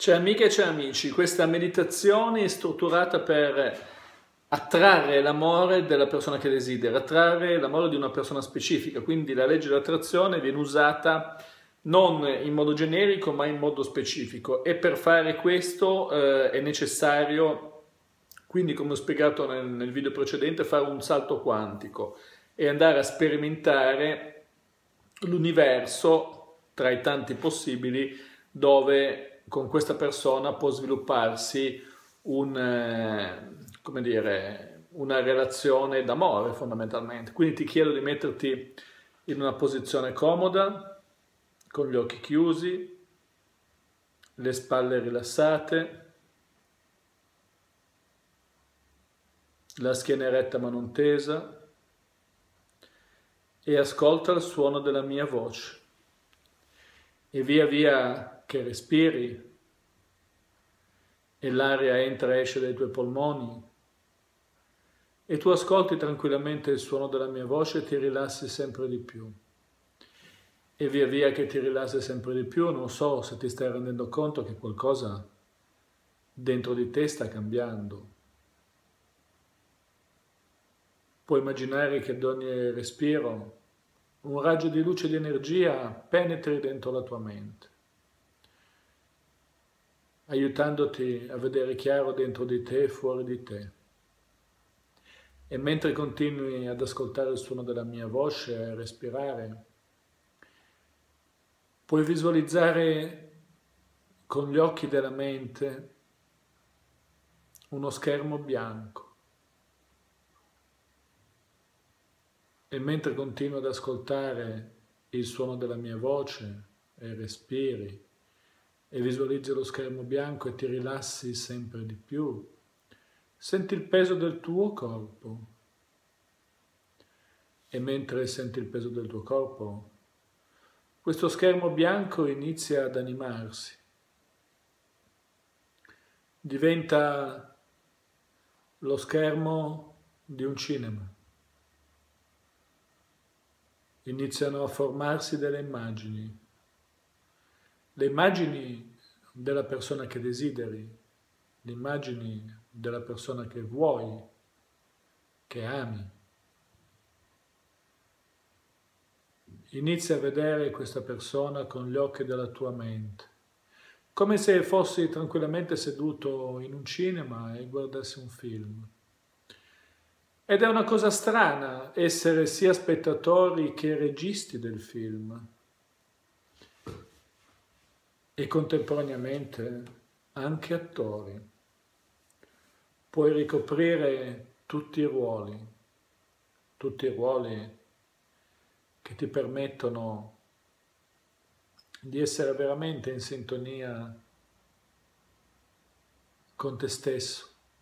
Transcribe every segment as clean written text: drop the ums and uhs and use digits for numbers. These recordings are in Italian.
C'è amiche e c'è amici, questa meditazione è strutturata per attrarre l'amore della persona che desidera, attrarre l'amore di una persona specifica, quindi la legge dell'attrazione viene usata non in modo generico ma in modo specifico e per fare questo è necessario, quindi come ho spiegato nel video precedente, fare un salto quantico e andare a sperimentare l'universo tra i tanti possibili dove con questa persona può svilupparsi come dire, una relazione d'amore fondamentalmente. Quindi ti chiedo di metterti in una posizione comoda, con gli occhi chiusi, le spalle rilassate, la schiena eretta ma non tesa, e ascolta il suono della mia voce. E via via che respiri e l'aria entra e esce dai tuoi polmoni e tu ascolti tranquillamente il suono della mia voce e ti rilassi sempre di più. E via via che ti rilassi sempre di più, non so se ti stai rendendo conto che qualcosa dentro di te sta cambiando. Puoi immaginare che ad ogni respiro un raggio di luce e di energia penetri dentro la tua mente, aiutandoti a vedere chiaro dentro di te e fuori di te. E mentre continui ad ascoltare il suono della mia voce e a respirare, puoi visualizzare con gli occhi della mente uno schermo bianco. E mentre continui ad ascoltare il suono della mia voce e respiri e visualizzi lo schermo bianco e ti rilassi sempre di più, senti il peso del tuo corpo. E mentre senti il peso del tuo corpo, questo schermo bianco inizia ad animarsi. Diventa lo schermo di un cinema. Iniziano a formarsi delle immagini. Le immagini della persona che desideri, le immagini della persona che vuoi, che ami. Inizia a vedere questa persona con gli occhi della tua mente, come se fossi tranquillamente seduto in un cinema e guardassi un film. Ed è una cosa strana essere sia spettatori che registi del film e contemporaneamente anche attori. Puoi ricoprire tutti i ruoli che ti permettono di essere veramente in sintonia con te stesso.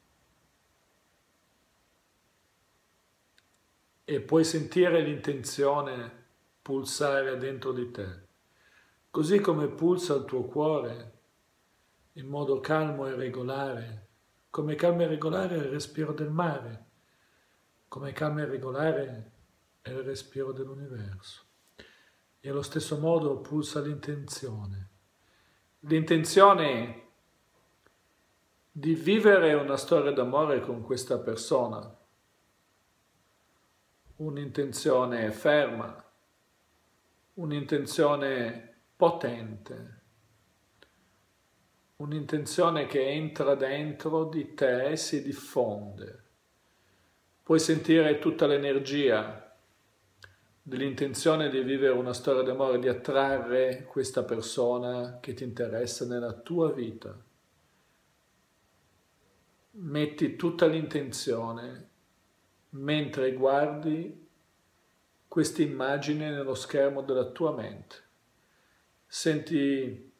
E puoi sentire l'intenzione pulsare dentro di te, così come pulsa il tuo cuore in modo calmo e regolare, come calmo e regolare è il respiro del mare, come calmo e regolare è il respiro dell'universo. E allo stesso modo pulsa l'intenzione di vivere una storia d'amore con questa persona, un'intenzione ferma, un'intenzione potente, un'intenzione che entra dentro di te e si diffonde. Puoi sentire tutta l'energia dell'intenzione di vivere una storia d'amore, di attrarre questa persona che ti interessa nella tua vita. Metti tutta l'intenzione mentre guardi questa immagine nello schermo della tua mente. Senti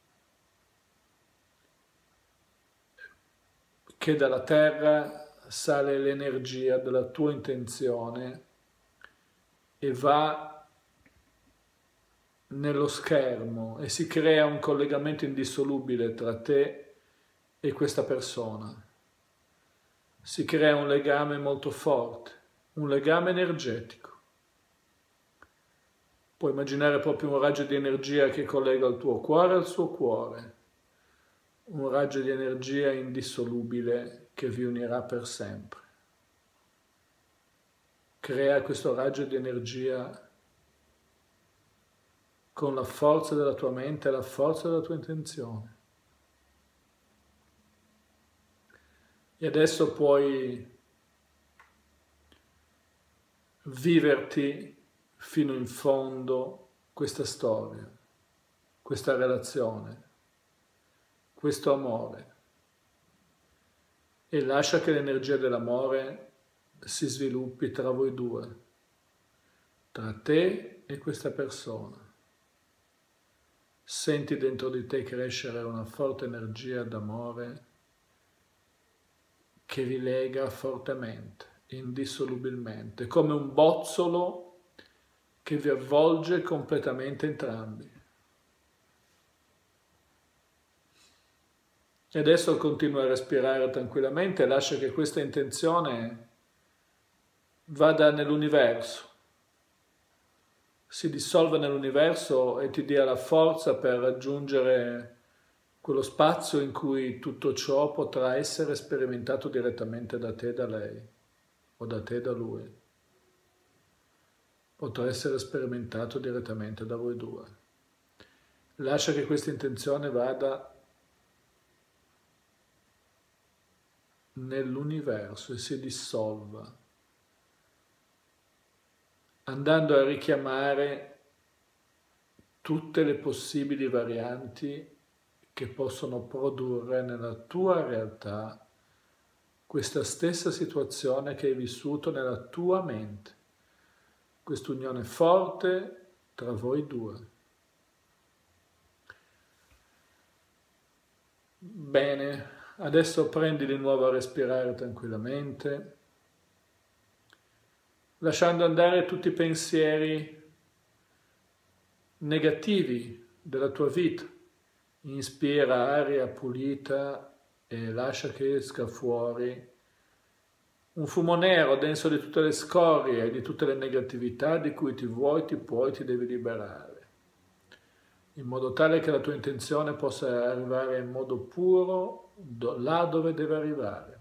che dalla terra sale l'energia della tua intenzione e va nello schermo e si crea un collegamento indissolubile tra te e questa persona. Si crea un legame molto forte, un legame energetico. Puoi immaginare proprio un raggio di energia che collega il tuo cuore al suo cuore, un raggio di energia indissolubile che vi unirà per sempre. Crea questo raggio di energia con la forza della tua mente e la forza della tua intenzione. E adesso puoi viverti fino in fondo questa storia, questa relazione, questo amore, e lascia che l'energia dell'amore si sviluppi tra voi due, tra te e questa persona. Senti dentro di te crescere una forte energia d'amore che vi lega fortemente, indissolubilmente, come un bozzolo che vi avvolge completamente entrambi. E adesso continua a respirare tranquillamente e lascia che questa intenzione vada nell'universo, si dissolva nell'universo e ti dia la forza per raggiungere quello spazio in cui tutto ciò potrà essere sperimentato direttamente da te e da lei, o da te e da lui. Potrà essere sperimentato direttamente da voi due. Lascia che questa intenzione vada nell'universo e si dissolva, andando a richiamare tutte le possibili varianti che possono produrre nella tua realtà questa stessa situazione che hai vissuto nella tua mente, quest'unione forte tra voi due. Bene, adesso prendi di nuovo a respirare tranquillamente, lasciando andare tutti i pensieri negativi della tua vita. Inspira aria pulita e lascia che esca fuori un fumo nero denso di tutte le scorie e di tutte le negatività di cui ti devi liberare, in modo tale che la tua intenzione possa arrivare in modo puro là dove deve arrivare.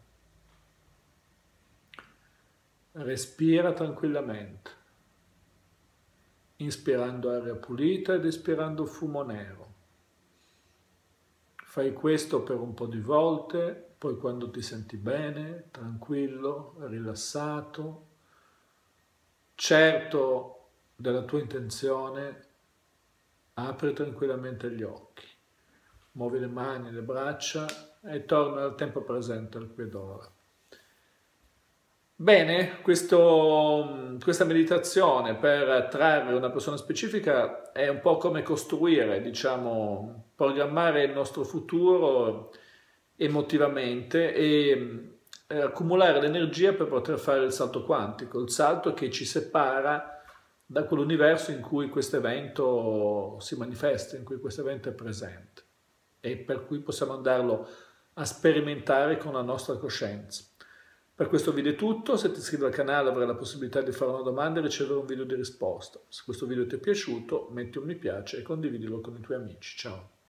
Respira tranquillamente, inspirando aria pulita ed espirando fumo nero. Fai questo per un po' di volte, poi quando ti senti bene, tranquillo, rilassato, certo della tua intenzione, apri tranquillamente gli occhi, muovi le mani, le braccia e torna al tempo presente, al qui ed ora. Bene, questa meditazione per attrarre una persona specifica è un po' come costruire, diciamo, programmare il nostro futuro emotivamente e accumulare l'energia per poter fare il salto quantico, il salto che ci separa da quell'universo in cui questo evento si manifesta, in cui questo evento è presente e per cui possiamo andarlo a sperimentare con la nostra coscienza. Per questo video è tutto, se ti iscrivi al canale avrai la possibilità di fare una domanda e ricevere un video di risposta. Se questo video ti è piaciuto metti un mi piace e condividilo con i tuoi amici. Ciao!